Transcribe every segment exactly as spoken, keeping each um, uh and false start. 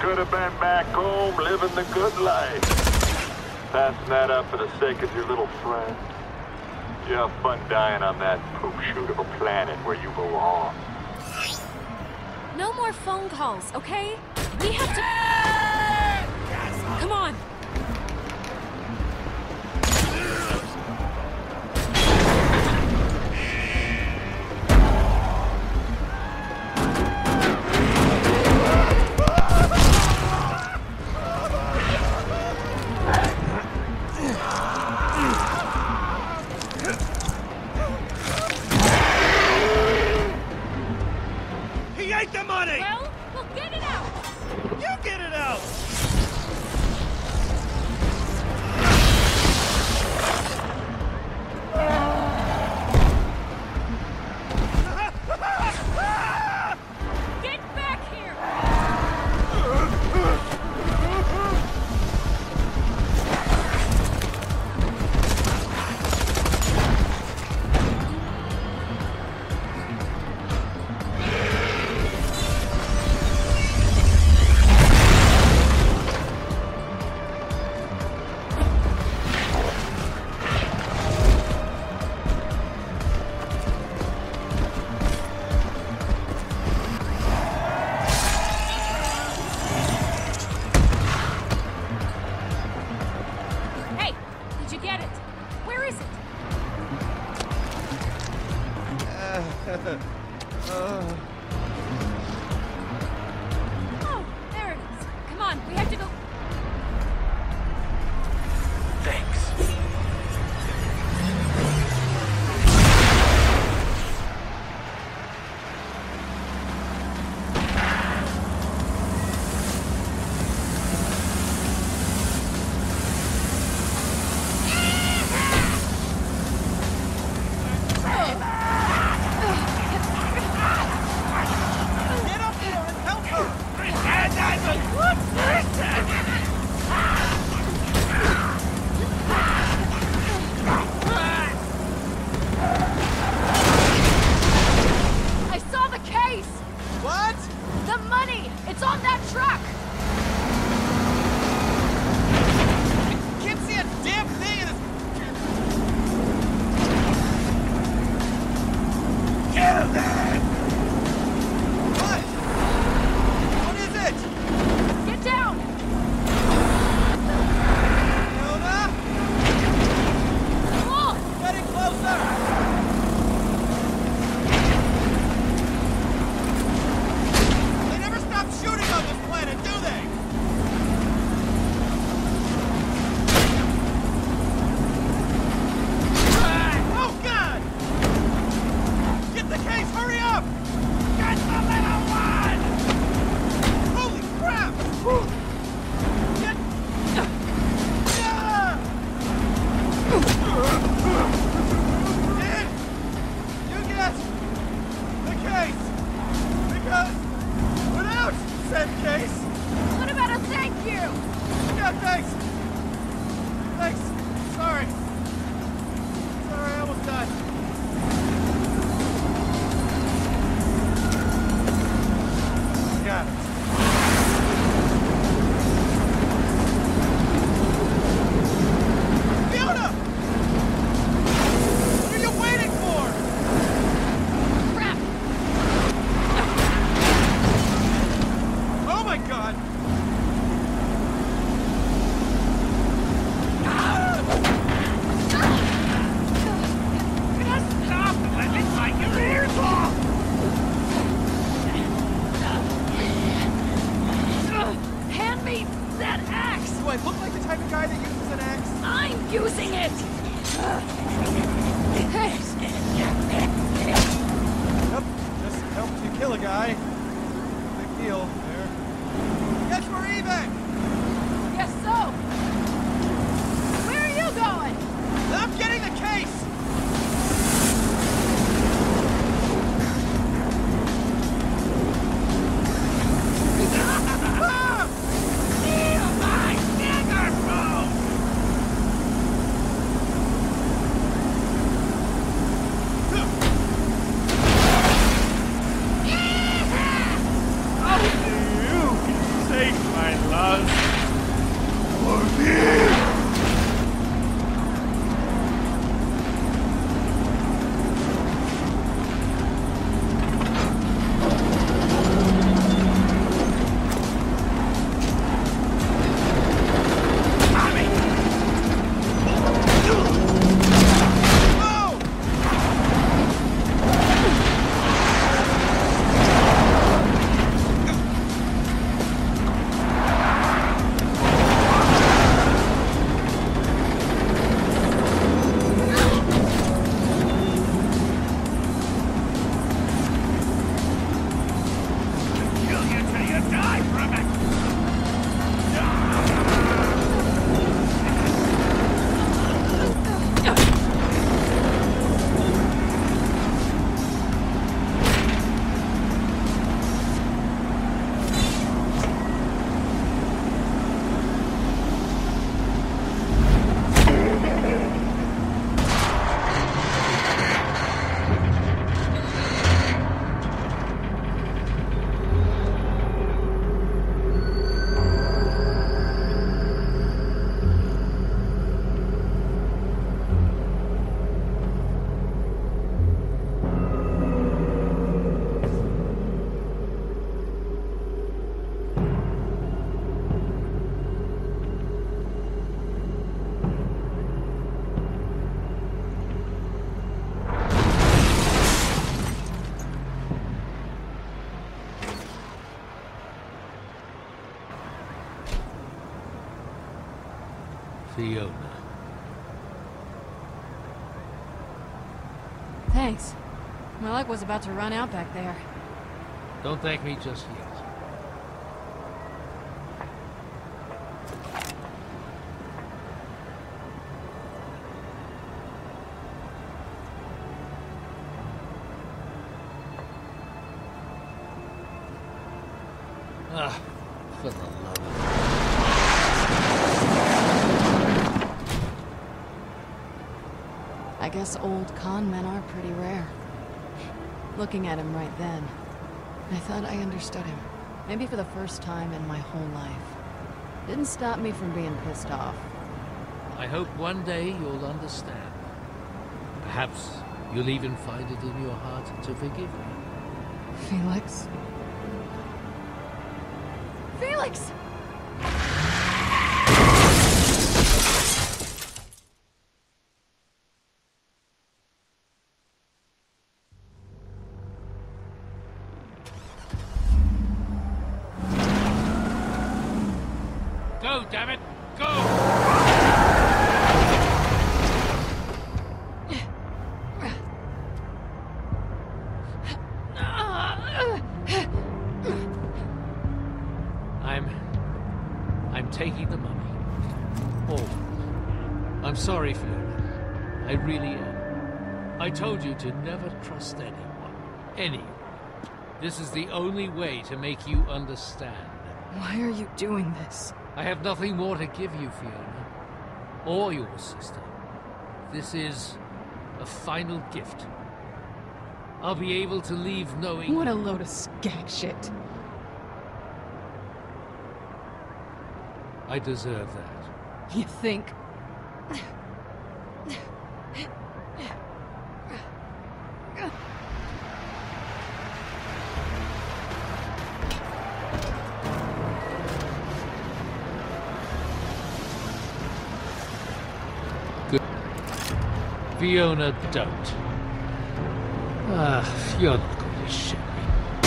could have been back home living the good life. Passing that up for the sake of your little friend. You have fun dying on that poop shoot of a planet where you belong. No more phone calls, okay? We have to... Come on. Well, we'll get it out! You get it out! Get back here! Oh, there it is. Come on, we have to go. Thanks. Us or me. Fiona. Thanks. My luck was about to run out back there. Don't thank me just yet. Ah, for the love of... I guess old con men are pretty rare. Looking at him right then, I thought I understood him. Maybe for the first time in my whole life. Didn't stop me from being pissed off. I hope one day you'll understand. Perhaps you'll even find it in your heart to forgive me. Felix? Felix! Go, damn it! Go! I'm... I'm taking the money. All. I'm sorry, Fiona. I really am. I told you to never trust anyone. Anyone. This is the only way to make you understand. Why are you doing this? I have nothing more to give you, Fiona. Or your sister. This is a final gift. I'll be able to leave knowing... What a load of skag shit. I deserve that. You think? Fiona, don't. Ah, you're not going to shit me.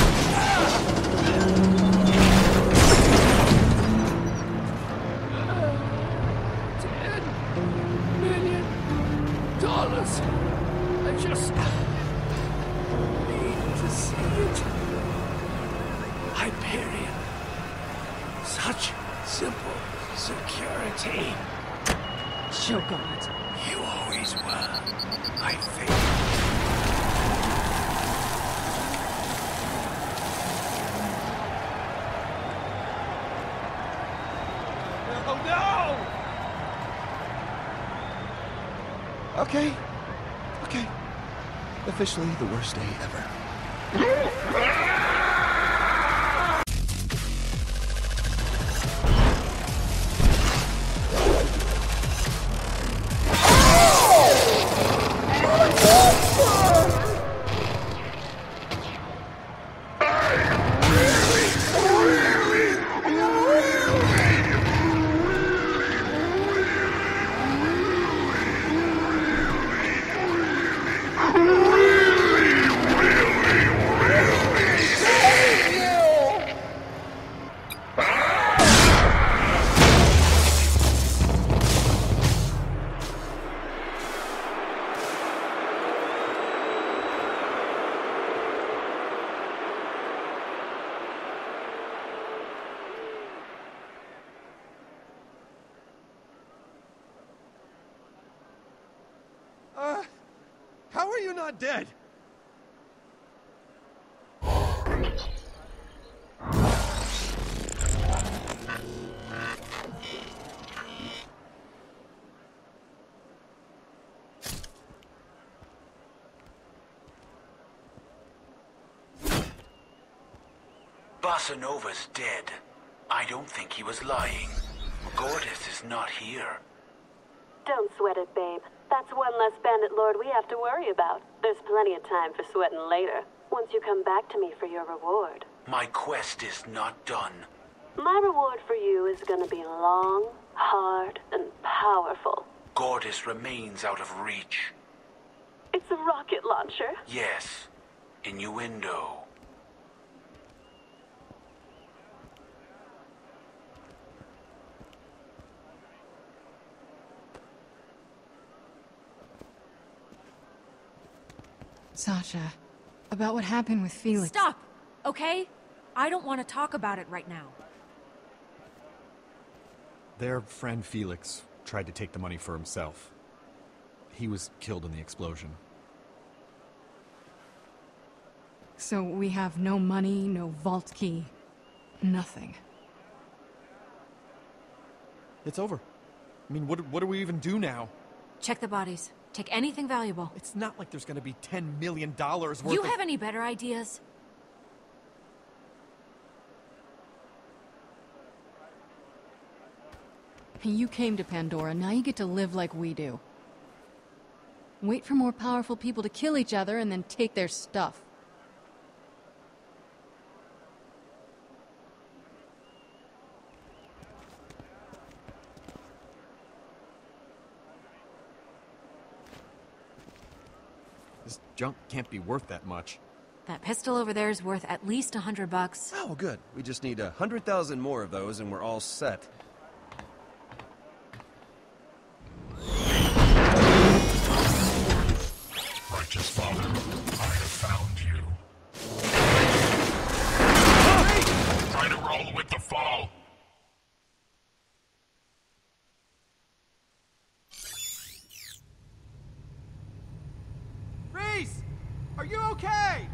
Ten million dollars. I just need to see it. Hyperion. Such simple security. Shogun. You always were, I think. Oh no! Okay. Okay. Officially the worst day ever. are you not dead? Bossa Nova's dead. I don't think he was lying. Gortys is not here. Don't sweat it, babe. That's one less bandit lord we have to worry about. There's plenty of time for sweating later, once you come back to me for your reward. My quest is not done. My reward for you is gonna be long, hard, and powerful. Gortys remains out of reach. It's a rocket launcher. Yes. Innuendo. Sasha, about what happened with Felix. Stop, okay? I don't want to talk about it right now. Their friend Felix tried to take the money for himself. He was killed in the explosion. So we have no money, no vault key, nothing. It's over. I mean, what, what do we even do now? Check the bodies. Take anything valuable. It's not like there's gonna be ten million dollars worth You of- have any better ideas? You came to Pandora, now you get to live like we do. Wait for more powerful people to kill each other and then take their stuff. This junk can't be worth that much. That pistol over there is worth at least a hundred bucks. Oh, good. We just need a hundred thousand more of those and we're all set. Righteous Father, I have found you. Try to roll with the fall. Reese! Are you okay?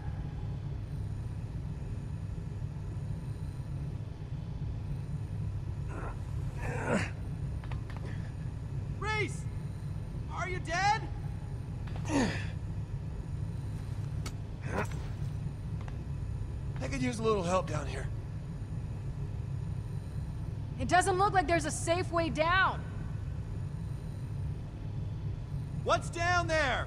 Reese! Are you dead? I could use a little help down here. It doesn't look like there's a safe way down. What's down there?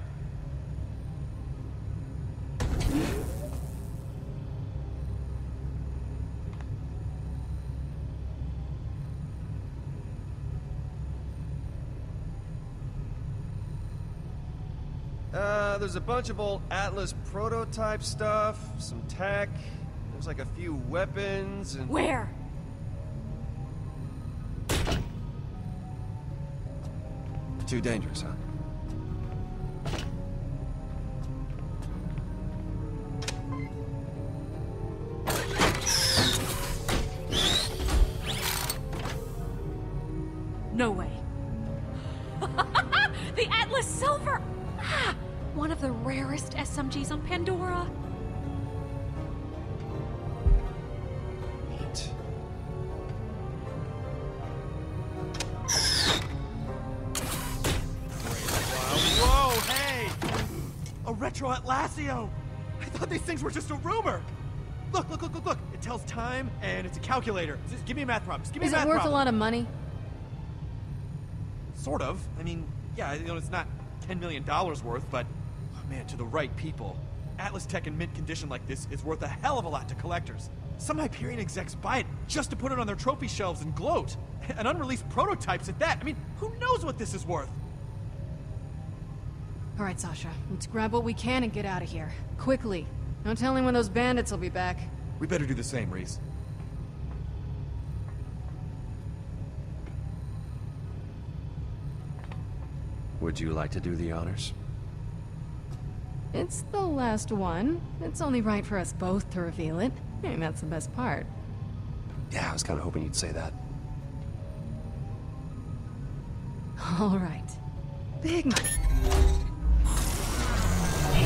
Uh, there's a bunch of old Atlas prototype stuff, some tech, there's like a few weapons and... Where? Too dangerous, huh? No way. The Atlas Silver! Ah, one of the rarest S M Gs on Pandora. Neat. Whoa, hey! A retro Atlasio! I thought these things were just a rumor! Look, look, look, look, look! It tells time, and it's a calculator. Just give me a math problem. Just give me Is a math it worth problem. a lot of money? Sort of. I mean, yeah, you know, it's not ten million dollars worth, but, oh man, to the right people. Atlas Tech in mint condition like this is worth a hell of a lot to collectors. Some Hyperion execs buy it just to put it on their trophy shelves and gloat. And unreleased prototypes at that. I mean, who knows what this is worth? All right, Sasha, let's grab what we can and get out of here. Quickly. No telling when those bandits will be back. We better do the same, Reese. Would you like to do the honors? It's the last one. It's only right for us both to reveal it. I mean, that's the best part. Yeah, I was kind of hoping you'd say that. All right. Big money.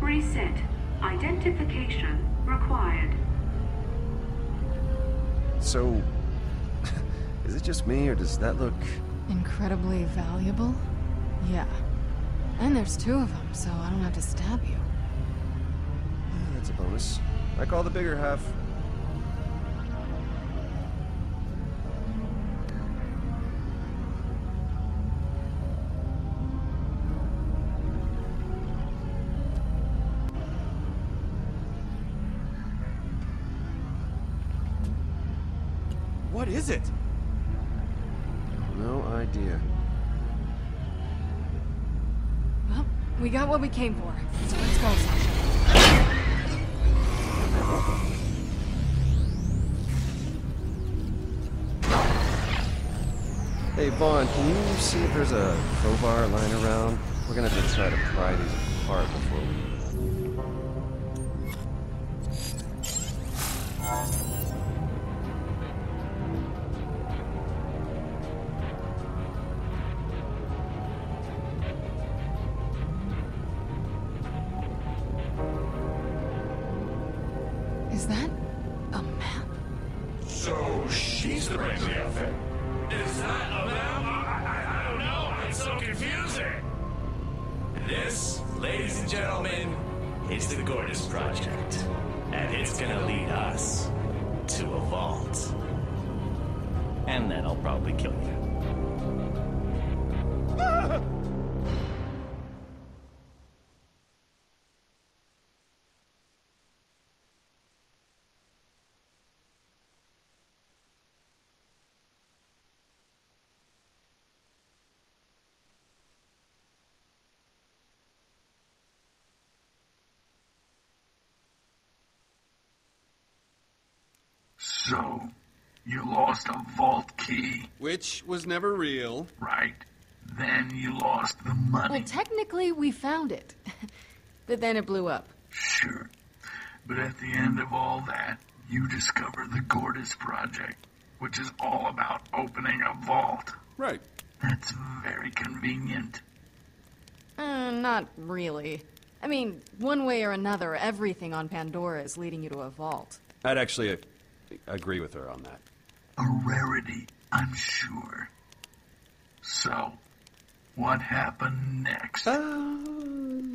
Reset. Identification required. So, is it just me, or does that look... Incredibly valuable? Yeah. And there's two of them, so I don't have to stab you. Yeah, that's a bonus. I call the bigger half. What is it? No idea. Well, we got what we came for. So let's go, Sasha. Hey, Vaughn, can you see if there's a crowbar lying around? We're gonna have to try to pry these apart before we... Is that a map? So she's the brains of the outfit. Is that a map? I, I, I don't know. It's so confusing. This, ladies and gentlemen, is the Gortys Project. And it's gonna lead us to a vault. And then I'll probably kill you. So, you lost a vault key, Which was never real. right? Then you lost the money. Well, technically, we found it. But then it blew up. Sure. But at the end of all that, you discover the Gortys Project, which is all about opening a vault. Right. That's very convenient. Uh, not really. I mean, one way or another, everything on Pandora is leading you to a vault. I'd actually uh, agree with her on that. A rarity, I'm sure. So, what happened next? Uh,